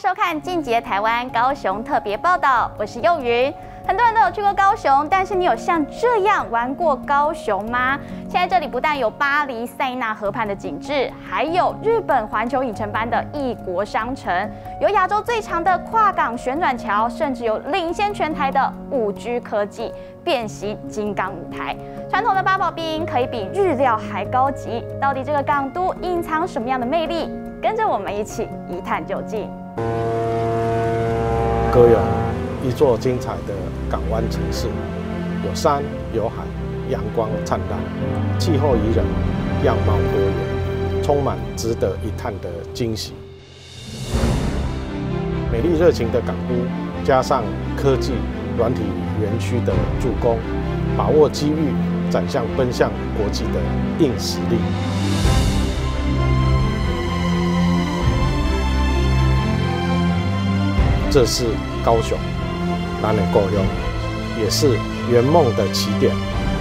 收看《进阶台湾高雄特别报道》，我是幼云。很多人都有去过高雄，但是你有像这样玩过高雄吗？现在这里不但有巴黎塞纳河畔的景致，还有日本环球影城般的异国商城，有亚洲最长的跨港旋转桥，甚至有领先全台的5G 科技变形金刚舞台。传统的八宝冰可以比日料还高级，到底这个港都隐藏什么样的魅力？跟着我们一起一探究竟。 高雄，一座精彩的港湾城市，有山有海，阳光灿烂，气候宜人，样貌多元，充满值得一探的惊喜。美丽热情的港都，加上科技软体园区的助攻，把握机遇，展向奔向国际的硬实力。这是高雄，咱的故乡，也是圆梦的起点。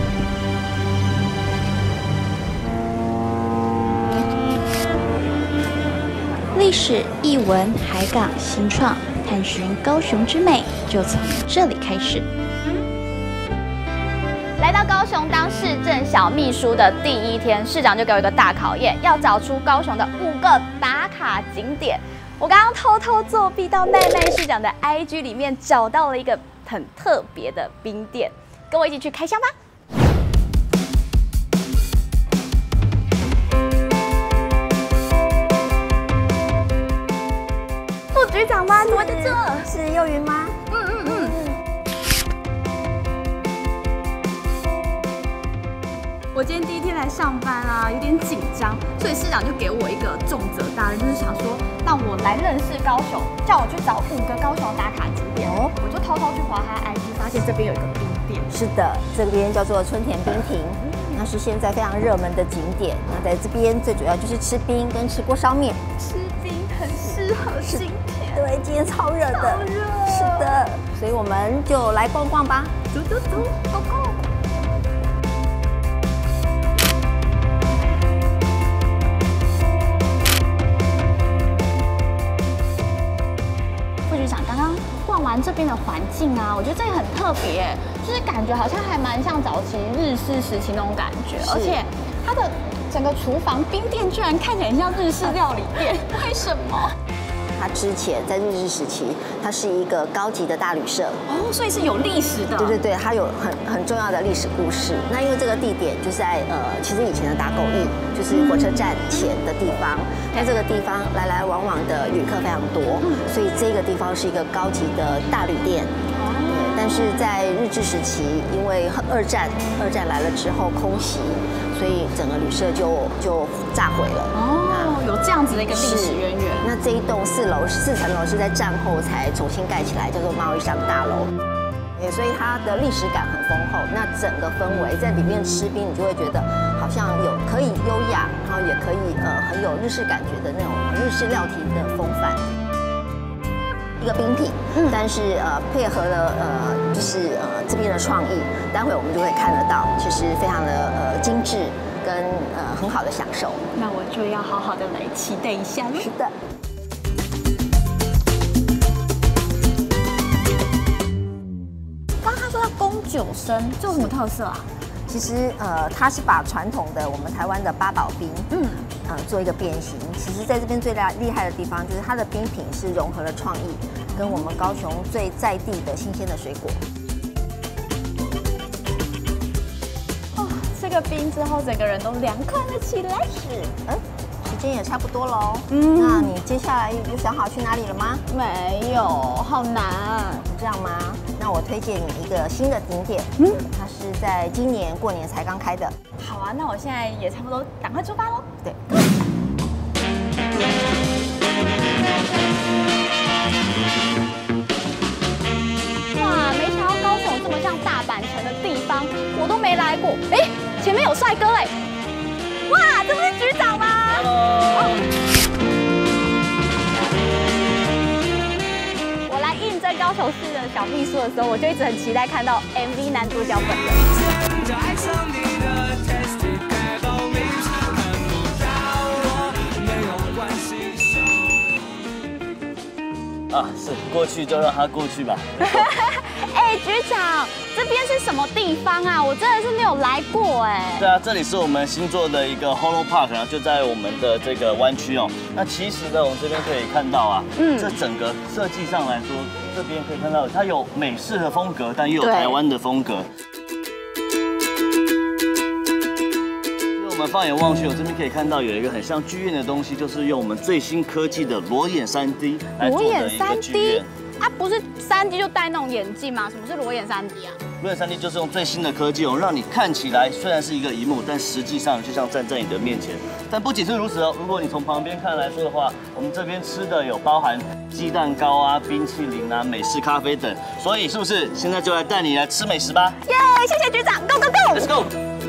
历史、艺文、海港、新创，探寻高雄之美，就从这里开始。 来到高雄当市政小秘书的第一天，市长就给我一个大考验，要找出高雄的5个打卡景点。我刚刚偷偷作弊到奈奈市长的 IG 里面找到了一个很特别的冰店，跟我一起去开箱吧。副局长吗？怎么在这？ 是幼云吗？ 我今天第一天来上班啊，有点紧张，所以市长就给我一个重责大任，就是想说让我来认识高雄，叫我去找5个高雄打卡景点。我就偷偷去滑他 IG， 发现这边有一个冰店。 是的，这边叫做春田冰亭，那是现在非常热门的景点。那在这边最主要就是吃冰跟吃锅烧面。 吃冰很适合今天， 对，今天超热的， 超热。 是的，所以我们就来逛逛吧。 走走走 ，Go Go！副局长刚刚逛完这边的环境啊，我觉得这里很特别，就是感觉好像还蛮像早期日式时期那种感觉，而且它的整个厨房冰店居然看起来很像日式料理店，为什么？ 它之前在日治时期，它是一个高级的大旅社哦，所以是有历史的。 对对对，它有很重要的历史故事。那因为这个地点就是在其实以前的打狗驿，就是火车站前的地方。那这个地方来来往往的旅客非常多，所以这个地方是一个高级的大旅店。但是在日治时期，因为二战来了之后空袭，所以整个旅社就炸毁了。 哦，有这样子的一个历史渊源。 那这一栋4层楼是在战后才重新盖起来，叫做贸易商大楼。所以它的历史感很丰厚。那整个氛围在里面吃冰，你就会觉得好像可以优雅，然后也可以很有日式感觉的那种日式料亭的风范。一个冰品，但是配合了就是这边的创意，待会我们就会看得到，其实非常的精致跟很好的享受。 那我就要好好的来期待一下了。 是的。 刚刚他说要供酒生，这有什么特色啊？ 其实它是把传统的我们台湾的八宝冰，做一个变形。其实在这边最厉害的地方就是它的冰品是融合了创意，跟我们高雄最在地的新鲜的水果。 哦，吃个冰之后，整个人都凉快了起来。 是，时间也差不多喽。那你接下来有想好去哪里了吗？ 没有，好难。 这样吗？那我推荐你一个新的景点，它是在今年过年才刚开的。 好啊，那我现在也差不多，赶快出发喽。 对。 哇，没想到高雄有这么像大阪城的地方，我都没来过。哎，前面有帅哥哎！哇，这不是局长吗 ？Hello。我来应征高雄市的小秘书的时候，我就一直很期待看到 MV 男主角本人。 啊，是过去就让它过去吧。 哎，局长，这边是什么地方啊？我真的是没有来过哎。 对啊，这里是我们新做的一个 Holo Park， 然后就在我们的这个湾区哦。那其实呢，我们这边可以看到啊，这整个设计上来说，这边可以看到它有美式的风格，但又有台湾的风格。我们放眼望去，我这边可以看到有一个很像剧院的东西，就是用我们最新科技的裸眼3D 来做的一个剧院。 啊，不是3D 就戴那种眼镜吗？什么是裸眼3D 啊？ 裸眼3D 就是用最新的科技哦，让你看起来虽然是一个萤幕，但实际上就像站在你的面前。但不仅是如此哦，如果你从旁边看来说的话，我们这边吃的有包含鸡蛋糕啊、冰淇淋啊、美式咖啡等，所以是不是现在就来带你来吃美食吧？ 耶！谢谢局长 ，Go Go Go！Let's go！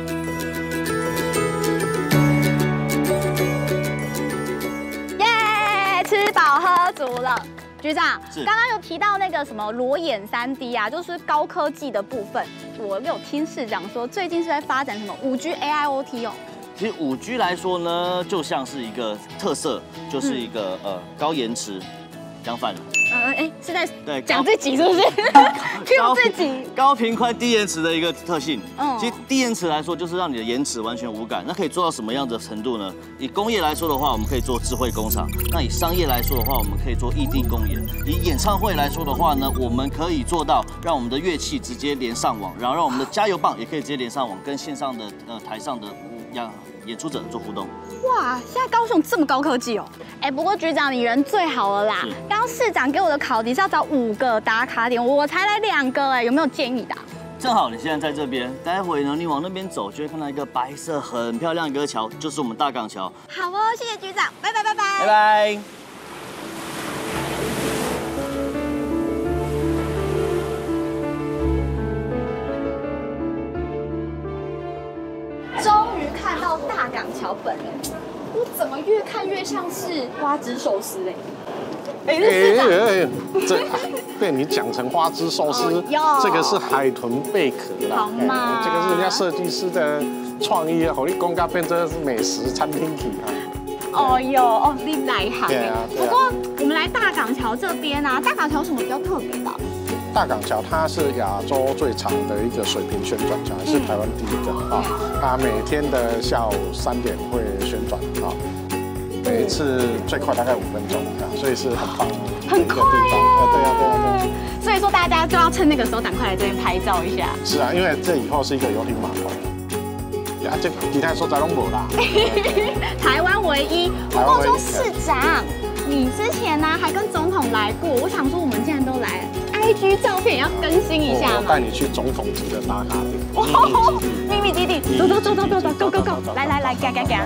吃饱喝足了，局长，刚刚有提到那个什么裸眼3D 啊，就是高科技的部分。我有听市长说，最近是在发展什么5G AIoT 哦。 其实5G 来说呢，就像是一个特色，就是一个高延迟，讲反了。 是在讲自己是不是？Q 自己高频宽低延迟的一个特性。其实低延迟来说，就是让你的延迟完全无感。那可以做到什么样的程度呢？以工业来说的话，我们可以做智慧工厂；那以商业来说的话，我们可以做异地共演；以演唱会来说的话呢，我们可以做到让我们的乐器直接连上网，然后让我们的加油棒也可以直接连上网，跟线上的台上的演出者做互动。 哇，现在高雄这么高科技哦！哎，不过局长你人最好了啦。刚刚市长给我的考题是要找5个打卡点，我才来2个哎，有没有建议的？ 正好你现在在这边，待会呢你往那边走，就会看到一个白色很漂亮的一个桥，就是我们大港桥。 好哦，谢谢局长，拜拜拜拜。 拜拜。 终于看到大港桥本人，我怎么越看越像是花枝寿司嘞？ 这被你讲成花枝寿司，这个是海豚贝壳啦。 好嘛， 这个是人家设计师的创意啊，好，你公家变成是美食餐厅去啊。 哦哟，你来行。 对啊。 不过我们来大港桥这边啊，大港桥有什么比较特别的？ 大港桥它是亚洲最长的一个水平旋转桥，也是台湾第一个啊。它每天的下午3点会旋转啊。每一次最快大概5分钟啊，所以是很棒的一个地方。对啊。 所以说大家就要趁那个时候赶快来这边拍照一下。 是啊，因为这以后是一个游艇码头。呀，这其他所在都没啦。 台湾唯一。不过说市长，你之前呢还跟总统来过，我想说我们既然都来了 ，IG 照片也要更新一下嘛。 我带你去总统级的打卡点。 秘密基地，走，Go Go Go， 来，嘎。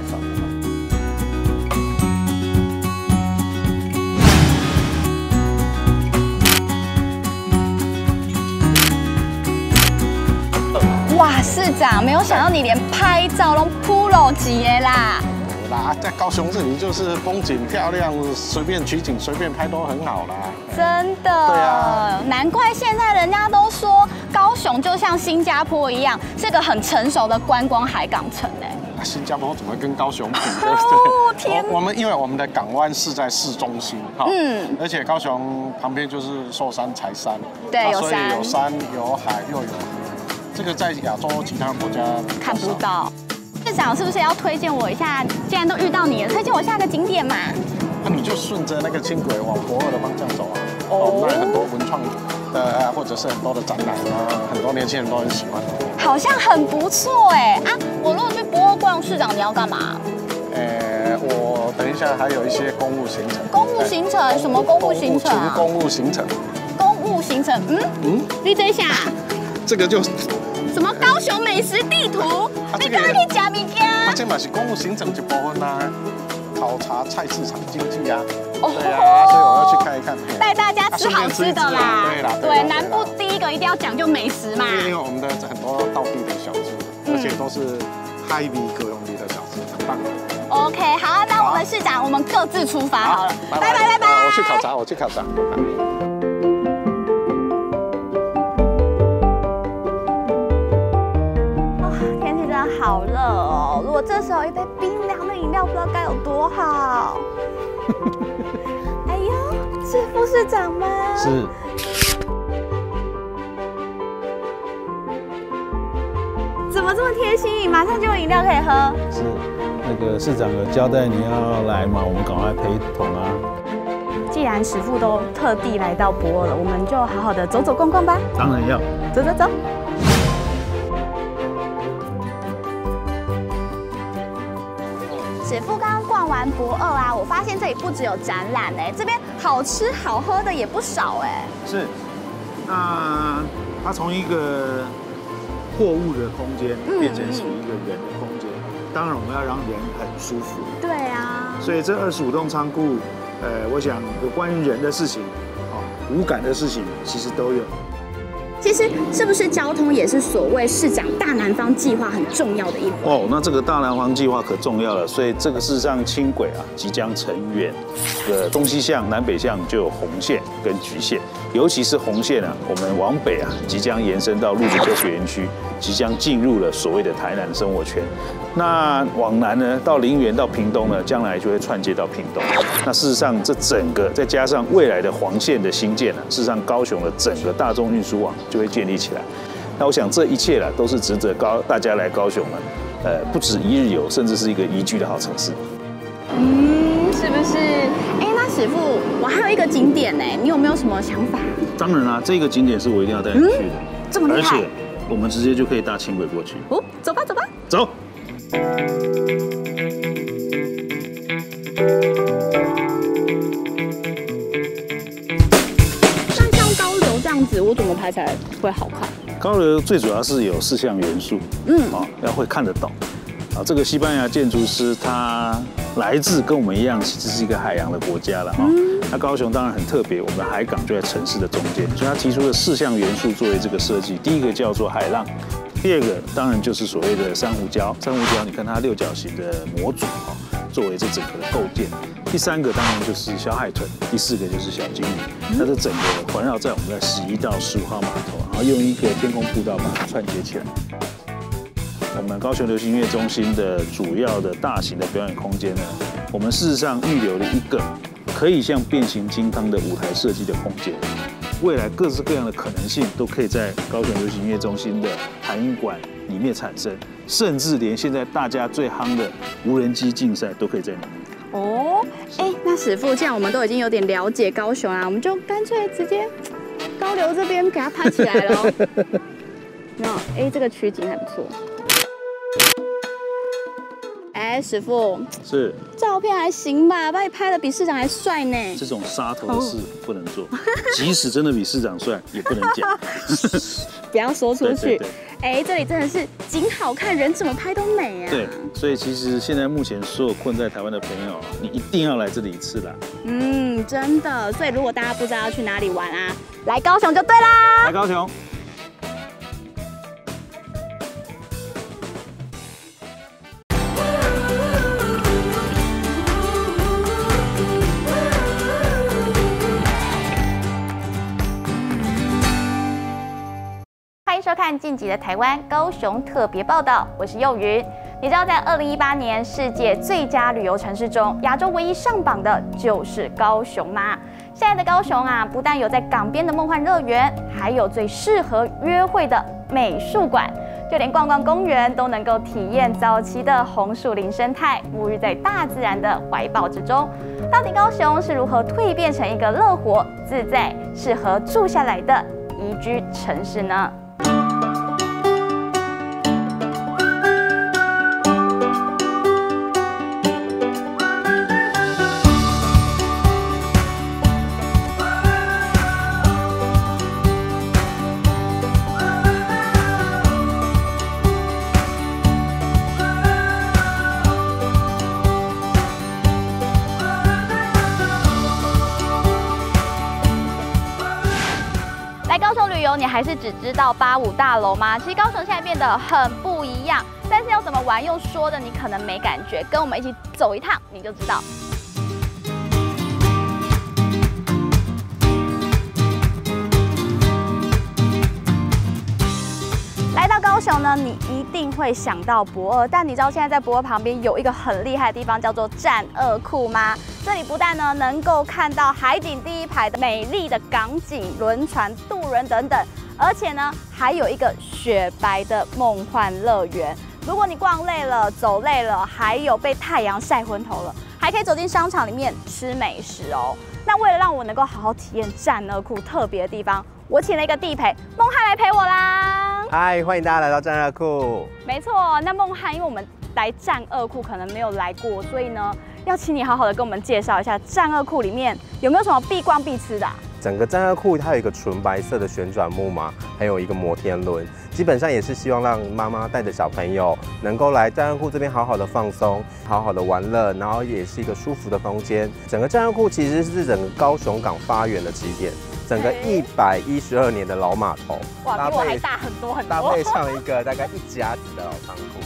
哇，市长，没有想到你连拍照都pro级的啦！ 在高雄这里就是风景漂亮，随便取景随便拍都很好啦。 真的，对啊，难怪现在人家都说高雄就像新加坡一样，是个很成熟的观光海港城哎。 新加坡怎么跟高雄比？ 哦天！ 因为我们的港湾是在市中心，而且高雄旁边就是寿山、柴山， 对， 所以有山有海又有河。这个在亚洲其他国家看不到。市长是不是要推荐我一下？既然都遇到你了，推荐我下个景点嘛？ 那你就顺着那个轻轨往博二的方向走啊。那有很多文创的，或者是很多的展览啊，很多年轻人都很喜欢。 好像很不错哎啊！我如果去博二逛，市长你要干嘛？ 我等一下还有一些公务行程。 公务行程？什么公务行程啊？ 公务行程。 公务行程？你等一下。 这个就什么高雄美食地图？你刚刚去吃物件？ 这嘛是公务行程一部分啦，考察菜市场经济啊。 对啊，所以我要去看一看， 带大家吃好吃的啦。 对啦， 对，南部第一个一定要讲究美食嘛。 因为我们的很多道地的小吃，而且都是嗨味各用力的小吃，很棒。 OK， 好，那我们市长，我们各自出发好了。拜拜。 我去考察。 好热哦！如果这时候一杯冰凉的饮料，不知道该有多好。哎呦，这是副市长吗？ 是。 怎么这么贴心？马上就有饮料可以喝。 是，那个市长有交代你要来嘛，我们赶快陪同啊。 既然师傅都特地来到博尔了，我们就好好的走走逛逛吧。 当然要。 走走走。师傅刚刚逛完博尔啊，我发现这里不只有展览哎，这边好吃好喝的也不少哎。 是，那它从一个货物的空间变成是一个人的空间，当然我们要让人很舒服。 对啊。 所以这25栋仓库，我想有关于人的事情，无感的事情其实都有。 其实是不是交通也是所谓市长大南方计划很重要的一环？ 哦，那这个大南方计划可重要了，所以这个事实上轻轨啊即将成员，东西向、南北向就有红线跟橘线，尤其是红线啊，我们往北啊即将延伸到陆子科学园区，即将进入了所谓的台南生活圈。那往南呢，到林园到屏东呢，将来就会串接到屏东。那事实上，这整个再加上未来的黄线的兴建呢，事实上高雄的整个大众运输网就会建立起来。那我想这一切啦，都是值得大家来高雄呢，不止一日游，甚至是一个宜居的好城市。 是不是？哎，那师傅，我还有一个景点呢，你有没有什么想法？ 当然啦，这个景点是我一定要带你去的， 这么厉害， 而且我们直接就可以搭轻轨过去。 哦，走吧，走吧， 走。 那像高流这样子，我怎么拍才会好看？ 高流最主要是有4项元素，要会看得懂。这个西班牙建筑师他来自跟我们一样，其实是一个海洋的国家了哈。那高雄当然很特别，我们的海港就在城市的中间，所以他提出了4项元素作为这个设计。第一个叫做海浪，第二个当然就是所谓的珊瑚礁。珊瑚礁你看它6角形的模组作为这整个的构建。第3个当然就是小海豚，第4个就是小金鱼。那这整个环绕在我们的11到15号码头，然后用一个天空步道把它串接起来。我们高雄流行音乐中心的主要的大型的表演空间呢，我们事实上预留了一个可以像变形金刚的舞台设计的空间。未来各式各样的可能性都可以在高雄流行音乐中心的海音馆里面产生，甚至连现在大家最夯的无人机竞赛都可以在里面。 哦，哎，那师傅，既然我们都已经有点了解高雄啊，我们就干脆直接高流这边给它拍起来了。那哎，这个取景还不错。哎，师傅， 是照片还行吧？把你拍的比市长还帅呢。 这种杀头的事不能做，即使真的比市长帅，也不能讲。 不要说出去。 对。 哎，这里真的是景好看，人怎么拍都美啊。 对，所以其实现在目前所有困在台湾的朋友，你一定要来这里一次啦。 真的。所以如果大家不知道要去哪里玩啊，来高雄就对啦。 来高雄。 欢迎收看晋级的台湾高雄特别报道，我是幼云。你知道在2018年世界最佳旅游城市中，亚洲唯一上榜的就是高雄吗？现在的高雄啊，不但有在港边的梦幻乐园，还有最适合约会的美术馆，就连逛逛公园都能够体验早期的红树林生态，沐浴在大自然的怀抱之中。到底高雄是如何蜕变成一个乐活自在、适合住下来的宜居城市呢？来高雄旅游，你还是只知道85大楼吗？其实高雄现在变得很不一样，但是要怎么玩，用说的你可能没感觉，跟我们一起走一趟你就知道。来到高高雄呢，你一定会想到駁二，但你知道现在在駁二旁边有一个很厉害的地方，叫做战二库吗？这里不但呢能够看到海景第一排的美丽的港景、轮船、渡轮等等，而且呢还有一个雪白的梦幻乐园。如果你逛累了、走累了，还有被太阳晒昏头了，还可以走进商场里面吃美食哦。那为了让我能够好好体验战二库特别的地方，我请了一个地陪孟汉来陪我啦。 嗨，欢迎大家来到战二库。 没错，那孟汉，因为我们来战二库可能没有来过，所以呢，要请你好好的跟我们介绍一下战二库里面有没有什么必逛必吃的啊？ 整个战二库它有一个纯白色的旋转木马，还有一个摩天轮，基本上也是希望让妈妈带着小朋友能够来战二库这边好好的放松，好好的玩乐，然后也是一个舒服的空间。整个战二库其实是整个高雄港发源的起点。整个112年的老码头， 哇，比我还大很多很多， 搭配上一个大概1甲子的老仓库。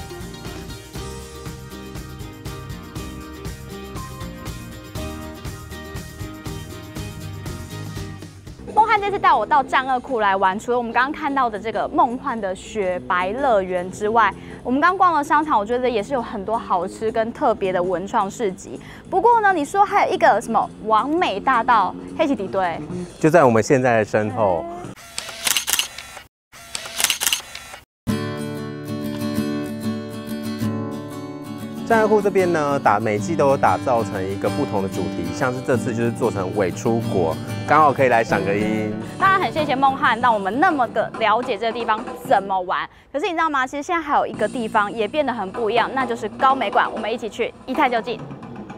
孟汉这次带我到战二库来玩，除了我们刚刚看到的这个梦幻的雪白乐园之外，我们刚逛了商场，我觉得也是有很多好吃跟特别的文创市集。不过呢，你说还有一个什么完美大道，黑旗敌对， 就在我们现在的身后。战二库这边呢，每季都有打造成一个不同的主题，像是这次就是做成伪出国，刚好可以来赏个樱。 当然很谢谢孟汉，让我们那么的了解这个地方怎么玩。可是你知道吗？其实现在还有一个地方也变得很不一样，那就是高美馆。我们一起去一探究竟。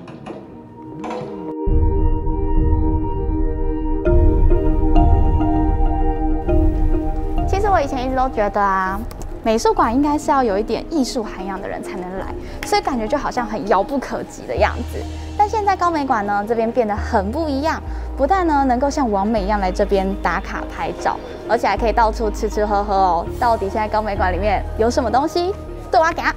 其实我以前一直都觉得啊，美术馆应该是要有一点艺术涵养的人才能来，所以感觉就好像很遥不可及的样子。但现在高美馆呢，这边变得很不一样，不但呢能够像网美一样来这边打卡拍照，而且还可以到处吃吃喝喝哦。到底现在高美馆里面有什么东西？对我给啊！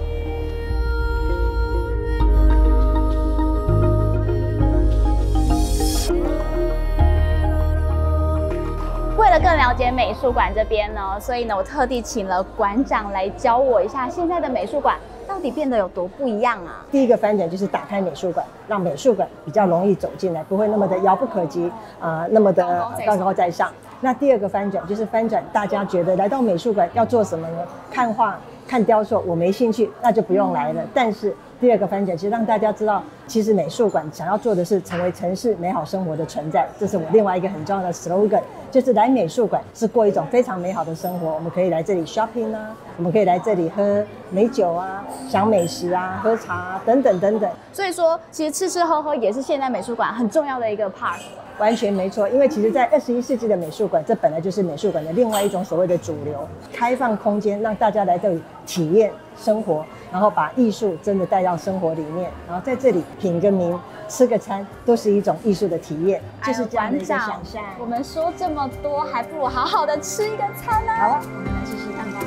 为了更了解美术馆这边呢，所以呢，我特地请了馆长来教我一下现在的美术馆到底变得有多不一样啊。 第一个翻转就是打开美术馆，让美术馆比较容易走进来，不会那么的遥不可及，那么的高高在上。那第二个翻转就是翻转大家觉得来到美术馆要做什么呢？看画、看雕塑，我没兴趣，那就不用来了。但是第二个翻转，其实让大家知道，其实美术馆想要做的是成为城市美好生活的存在。这是我另外一个很重要的 slogan， 就是来美术馆是过一种非常美好的生活。我们可以来这里 shopping 啊，我们可以来这里喝美酒啊、享美食啊、喝茶啊等等等等。 所以说，其实吃吃喝喝也是现在美术馆很重要的一个 part。 完全没错，因为其实在21世纪的美术馆，这本来就是美术馆的另外一种所谓的主流，开放空间，让大家来这里体验生活，然后把艺术真的带到生活里面，然后在这里品个茗、吃个餐，都是一种艺术的体验，就是这样的一个想象。 我们说这么多，还不如好好的吃一个餐呢。 好啊，我们来试试看吧。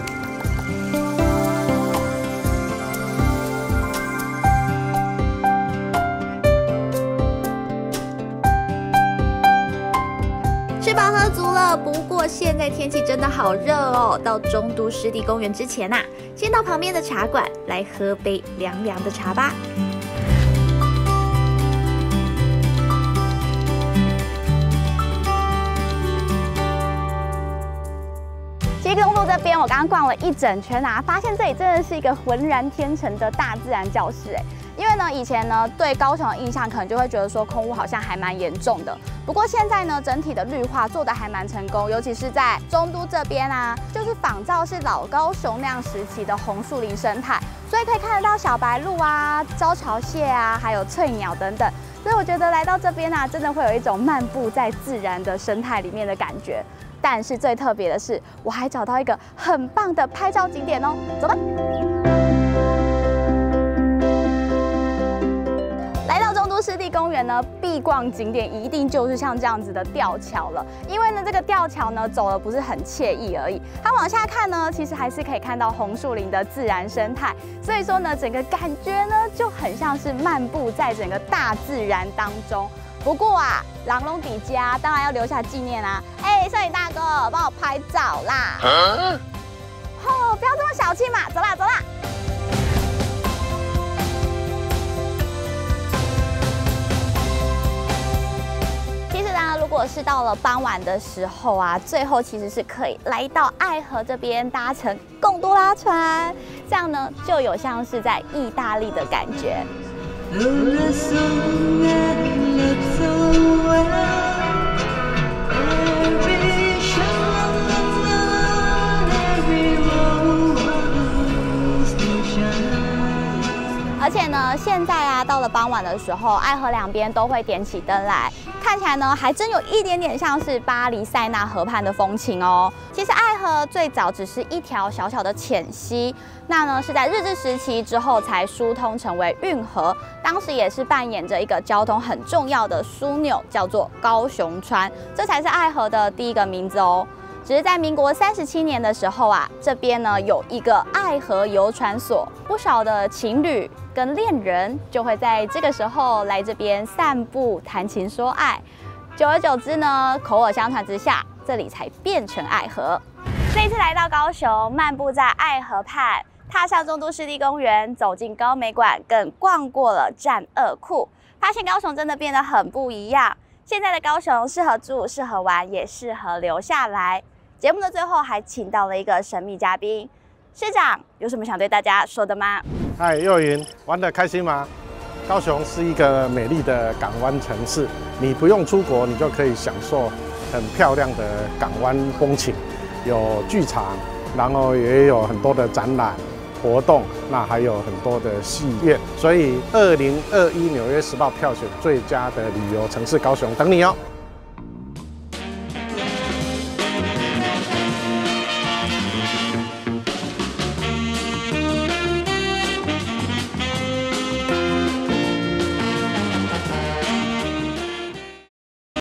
吃饱喝足了，不过现在天气真的好热哦。到中都湿地公园之前啊，先到旁边的茶馆来喝杯凉凉的茶吧。 其实中路这边我刚刚逛了一整圈啊，发现这里真的是一个浑然天成的大自然教室哎。因为呢，以前呢对高雄的印象可能就会觉得说空污好像还蛮严重的。不过现在呢，整体的绿化做得还蛮成功，尤其是在中都这边啊，就是仿照是老高雄那样时期的红树林生态，所以可以看得到小白鹭啊、招潮蟹啊，还有翠鸟等等。所以我觉得来到这边啊，真的会有一种漫步在自然的生态里面的感觉。但是最特别的是，我还找到一个很棒的拍照景点哦，走吧。来到中都湿地公园呢，必逛景点一定就是像这样子的吊桥了。因为呢，这个吊桥呢走了不是很惬意而已，它往下看呢，其实还是可以看到红树林的自然生态。所以说呢，整个感觉呢就很像是漫步在整个大自然当中。不过啊，人拢底家，当然要留下纪念啊！哎，摄影大哥，帮我拍照啦！哦，不小气马，走啦走啦！其实呢，如果是到了傍晚的时候啊，最后其实是可以来到爱河这边搭乘贡多拉船，这样呢就有像是在意大利的感觉。而且呢，现在啊，到了傍晚的时候，爱河两边都会点起灯来，看起来呢，还真有一点点像是巴黎塞纳河畔的风情哦。其实爱河最早只是一条小小的浅溪，那呢是在日治时期之后才疏通成为运河，当时也是扮演着一个交通很重要的枢纽，叫做高雄川，这才是爱河的第一个名字哦。只是在民国37年的时候啊，这边呢有一个爱河游船所，不少的情侣跟恋人就会在这个时候来这边散步、谈情说爱。久而久之呢，口耳相传之下，这里才变成爱河。这次来到高雄，漫步在爱河畔，踏上中都湿地公园，走进高美馆，更逛过了战二库，发现高雄真的变得很不一样。现在的高雄适合住、适合玩，也适合留下来。节目的最后还请到了一个神秘嘉宾，市长有什么想对大家说的吗？ 嗨，幼云，玩得开心吗？高雄是一个美丽的港湾城市，你不用出国，你就可以享受很漂亮的港湾风情，有剧场，然后也有很多的展览活动，那还有很多的戏院，所以2021纽约时报票选最佳的旅游城市高雄等你哦。